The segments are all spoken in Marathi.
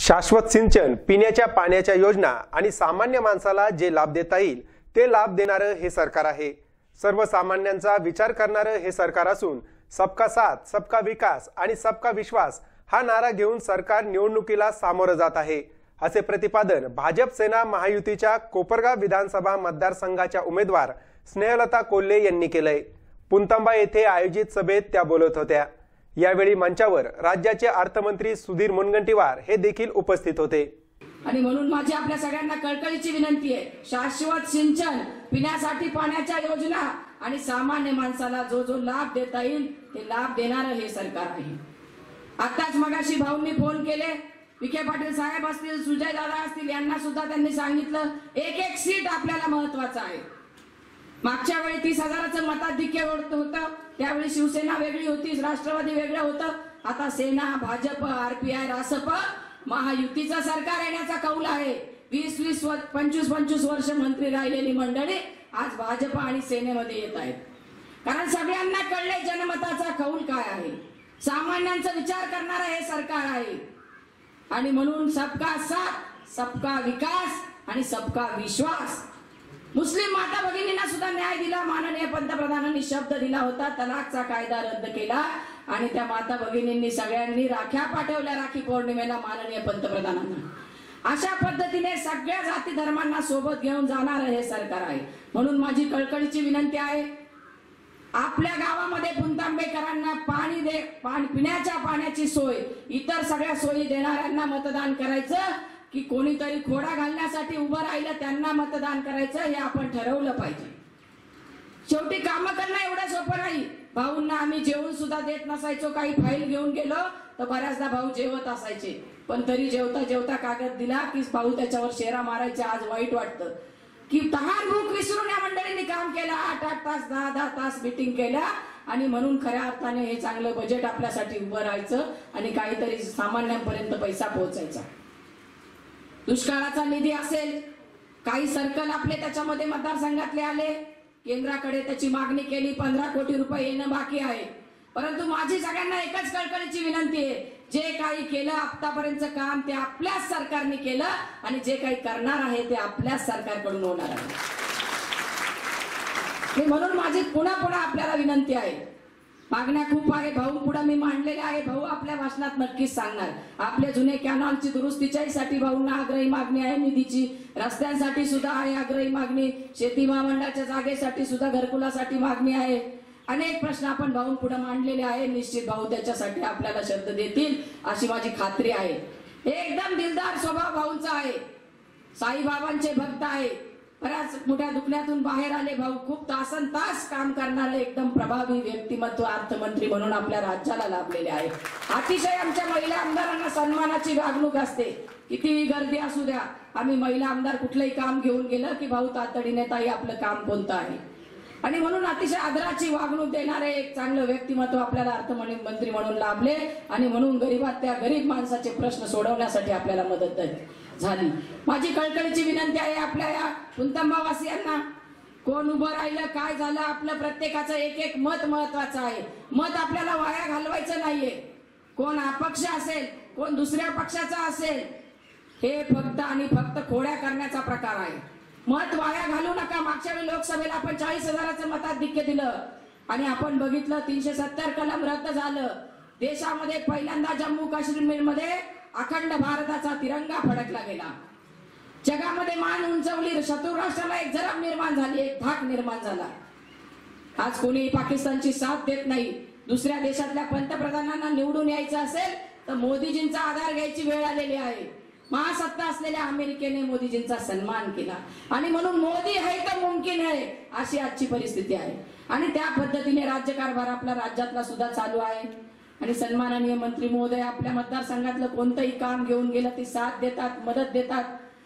शाश्वत सिंचन, पिण्याच्या पाण्याच्या योजना आणि सामान्य माणसाला जे लाभ देता येईल ते लाभ देणारं हे सरकार आहे। सर्वसामान्यांचा विचार करणारं हे सरकार असून सबका साथ, सबका विकास आणि सबका विश्वास हा नारा घेऊन सरकार निवडणुकीला सामोरं जात आहे, असे प्रतिपादन भाजप सेना महायुतीच्या कोपरगाव विधानसभा मतदारसंघाच्या उमेदवार स्नेहलता कोल्हे यांनी केलंय। पुंतंबा येथे आयोजित सभेत त्या बोलत होत्या। यावेळी मंचावर राज्याचे अर्थमंत्री सुधीर मुनगंटीवार हे देखील उपस्थित होते। आणि म्हणून माझी आपल्या सगळ्यांना कळकळीची विनंती आहे, शाश्वत सिंचन, पिण्यासाठी पाण्याच्या योजना आणि सामान्य माणसाला जो जो लाभ देता येईल ते लाभ देणारं हे सरकार आहे। आताच मगाशी भाऊंनी फोन केले, विखे पाटील साहेब असतील, सुजय दादा असतील, यांना सुद्धा त्यांनी सांगितलं एक एक सीट आपल्याला महत्त्वाचं आहे। मागच्या वेळी 30,000चं मताधिक्य होतं, त्यावेळी शिवसेना वेगळी होती, राष्ट्रवादी वेगळं होतं। आता सेना, भाजप, आरपीआय, रासप महायुतीचं सरकार येण्याचा कौल आहे। 20-20, 25-25 वर्ष मंत्री राहिलेली मंडळी आज भाजप आणि सेनेमध्ये येत आहेत, कारण सगळ्यांना कळले जनमताचा कौल काय आहे, सामान्यांचा विचार करणारं हे सरकार आहे। आणि म्हणून सबका साथ, सबका विकास आणि सबका विश्वास। मुस्लिम माता भगिनींना सुद्धा न्याय दिला, माननीय पंतप्रधानांनी शब्द दिला होता, तलाकचा कायदा रद्द केला आणि त्या माता भगिनींनी सगळ्यांनी राख्या पाठवल्या राखी पौर्णिमेला माननीय पंतप्रधानांना। अशा पद्धतीने सगळ्या जाती धर्मांना सोबत घेऊन जाणार हे सरकार आहे। म्हणून माझी कळकळीची विनंती आहे, आपल्या गावामध्ये पुंतांबेकरांना पिण्याच्या पाण्याची सोय, इतर सगळ्या सोयी देणाऱ्यांना मतदान करायचं की कोणीतरी खोडा घालण्यासाठी उभं राहिलं त्यांना मतदान करायचं, हे आपण ठरवलं पाहिजे। शेवटी कामं करणं एवढं सोपं नाही। भाऊंना आम्ही जेवण सुद्धा देत नसायचो, काही फाईल घेऊन गेलो तर बऱ्याचदा भाऊ जेवत असायचे, पण तरी जेवता जेवता कागद दिला की भाऊ त्याच्यावर शेरा मारायचे। आज वाईट वाटतं की तहान भूक विसरून या मंडळींनी काम केलं, 8-8 तास 10-10 तास मीटिंग केल्या आणि म्हणून खऱ्या अर्थाने हे चांगलं बजेट आपल्यासाठी उभं राहायचं आणि काहीतरी सामान्यांपर्यंत पैसा पोहोचायचा। दुष्काळाचा निधी असेल, काही सर्कल आपले त्याच्यामध्ये मतदारसंघातले आले, केंद्राकडे त्याची मागणी केली, 15 कोटी रुपये येणं बाकी आहे। परंतु माझी सगळ्यांना एकच कळकळीची विनंती आहे, जे काही केलं आतापर्यंतचं काम ते आपल्याच सरकारने केलं आणि जे काही करणार आहे ते आपल्याच सरकारकडून होणार आहे। म्हणून माझी पुन्हा पुन्हा आपल्याला विनंती आहे, मागण्या खूप आहे, भाऊ पुढे मी मांडलेल्या आहे, भाऊ आपल्या भाषणात नक्कीच सांगणार। आपले जुने कॅनॉलची दुरुस्तीच्यासाठी भाऊंना आग्रही मागणी आहे, निधीची, रस्त्यांसाठी सुद्धा आहे आग्रही मागणी, शेती महामंडळाच्या जागेसाठी सुद्धा, घरकुलासाठी मागणी आहे। अनेक प्रश्न आपण भाऊ पुढे मांडलेले आहे, निश्चित भाऊ त्याच्यासाठी आपल्याला शब्द देतील अशी माझी खात्री आहे। एकदम दिलदार स्वभाव भाऊंचा आहे, साईबाबांचे भक्त आहे, बऱ्याच मोठ्या दुखण्यातून बाहेर आले भाऊ, खूप तासनतास काम करणारे एकदम प्रभावी व्यक्तिमत्व अर्थमंत्री म्हणून आपल्या राज्याला लाभलेले आहे। अतिशय आमच्या महिला आमदारांना सन्मानाची वागणूक असते, कितीही गर्दी असू द्या, आम्ही महिला आमदार कुठलंही काम घेऊन गेलं की भाऊ तातडीने ताई आपलं काम कोणतं आहे, आणि म्हणून अतिशय आदराची वागणूक देणारे एक चांगलं व्यक्तिमत्व आपल्याला अर्थमंत्री म्हणून लाभले आणि म्हणून गरीबातल्या गरीब माणसाचे प्रश्न सोडवण्यासाठी आपल्याला मदत झाली। माझी कळकळीची विनंती आहे आपल्या या पुंतंबावासियांना, कोण उभं राहिलं काय झालं, आपलं प्रत्येकाचं एक एक मत महत्वाचं आहे। मत आपल्याला वाया घालवायचं नाहीये, कोण अपक्ष असेल, कोण दुसऱ्या पक्षाचा असेल, हे फक्त आणि फक्त खोड्या करण्याचा प्रकार आहे। मत वाया घालू नका। मागच्या वेळी लोकसभेला आपण 40,000चं मताधिक्य दिलं आणि आपण बघितलं 370 कलम रद्द झालं। देशामध्ये पहिल्यांदा जम्मू काश्मीरमध्ये अखंड भारताचा तिरंगा फडकला गेला, जगामध्ये मान उंचवली, शत्रू राष्ट्राला एक जरब निर्माण झाली, एक धाक निर्माण झाला। आज कोणी पाकिस्तानची साथ देत नाही। दुसऱ्या देशातल्या पंतप्रधानांना निवडून यायचं असेल तर मोदीजींचा आधार घ्यायची वेळ आलेली आहे। महासत्ता असलेल्या अमेरिकेने मोदीजींचा सन्मान केला आणि म्हणून मोदी है तर मुमकिन है अशी आजची परिस्थिती आहे आणि त्या पद्धतीने राज्यकारभार आपला राज्यातला सुद्धा चालू आहे। आणि सन्माननीय मंत्री महोदय आपल्या मतदारसंघातलं कोणतंही काम घेऊन गेलं ते साथ देतात, मदत देतात।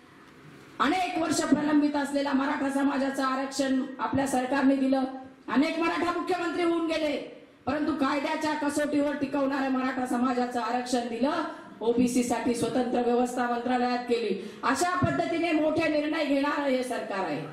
अनेक वर्ष प्रलंबित असलेला मराठा समाजाचं आरक्षण आपल्या सरकारने दिलं, अनेक मराठा मुख्यमंत्री होऊन गेले, परंतु कायद्याच्या कसोटीवर टिकवणाऱ्या मराठा समाजाचं आरक्षण दिलं, ओबीसी साठी स्वतंत्र व्यवस्था मंत्रालयात केली। अशा पद्धतीने मोठे निर्णय घेणारं हे सरकार आहे।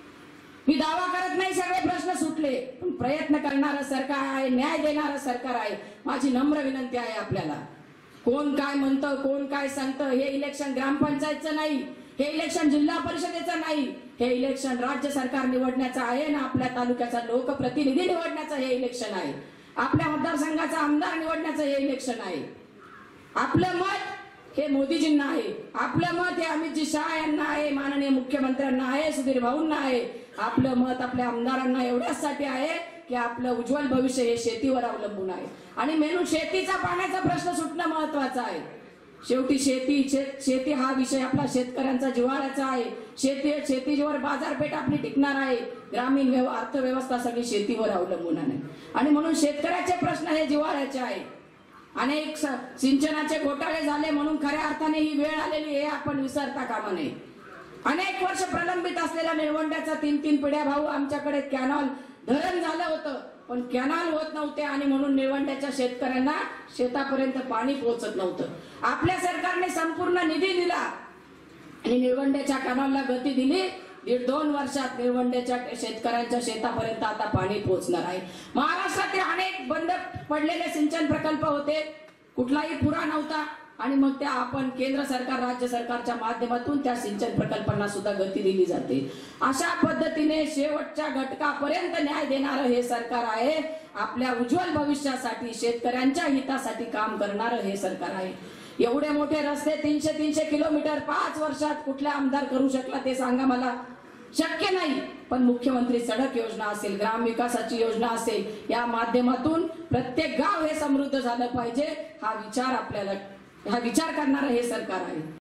मी दावा करत नाही सगळे प्रश्न सुटले, पण प्रयत्न करणारं सरकार आहे, न्याय देणारं सरकार आहे। माझी नम्र विनंती आहे आपल्याला, कोण काय म्हणतं, कोण काय सांगतं, हे इलेक्शन ग्रामपंचायतचं नाही, हे इलेक्शन जिल्हा परिषदेचं नाही, हे इलेक्शन राज्य सरकार निवडण्याचं आहे ना आपल्या तालुक्याचा लोकप्रतिनिधी निवडण्याचं हे इलेक्शन आहे, आपल्या मतदारसंघाचा आमदार निवडण्याचं हे इलेक्शन आहे. आपलं मत हे मोदीजींना आहे, आपलं मत हे अमितजी शहा यांना आहे, माननीय मुख्यमंत्र्यांना आहे, सुधीर भाऊंना आहे. आपलं मत आपल्या आमदारांना एवढ्यासाठी आहे की आपलं उज्ज्वल भविष्य हे शेतीवर अवलंबून आहे आणि मेनू शेतीचा पाण्याचा प्रश्न सुटणं महत्वाचं आहे. शेवटी शेती हा विषय आपला शेतकऱ्यांचा जिव्हाळ्याचा आहे. शेतीवर बाजारपेठ आपली टिकणार आहे. ग्रामीण अर्थव्यवस्था सगळी शेतीवर अवलंबून आहे आणि म्हणून शेतकऱ्याचे प्रश्न हे जिव्हाळ्याचे आहे. अनेक सिंचनाचे घोटाळे झाले म्हणून खऱ्या अर्थाने ही वेळ आलेली हे आपण विसरता कामा नये. अनेक वर्ष प्रलंबित असलेल्या निळवंड्याचा 3 पिढ्या भाऊ आमच्याकडे कॅनॉल धरण झालं होतं पण कॅनॉल होत नव्हते आणि म्हणून निळवंड्याच्या शेतकऱ्यांना शेतापर्यंत पाणी पोहोचत नव्हतं. आपल्या सरकारने संपूर्ण निधी दिला आणि निळवंड्याच्या कॅनॉलला गती दिली. 1.5-2 वर्षात निळवंड्याच्या शेतकऱ्यांच्या शेतापर्यंत आता पाणी पोहोचणार आहे. महाराष्ट्रातील अनेक बंद पडलेले सिंचन प्रकल्प होते, कुठलाही पुरा नव्हता आणि मग त्या आपण केंद्र सरकार राज्य सरकारच्या माध्यमातून त्या सिंचन प्रकल्पांना सुद्धा गती दिली जाते. अशा पद्धतीने शेवटच्या घटकापर्यंत न्याय देणारं हे सरकार आहे. आपल्या उज्ज्वल भविष्यासाठी शेतकऱ्यांच्या हितासाठी काम करणारं हे सरकार आहे. एवढे मोठे रस्ते 300 किलोमीटर 5 वर्षात कुठल्या आमदार करू शकला ते सांगा मला. शक्य नाही. पण मुख्यमंत्री सडक योजना असेल, ग्राम विकासाची योजना असेल, या माध्यमातून प्रत्येक गाव हे समृद्ध झालं पाहिजे हा विचार करणारं हे सरकार आहे.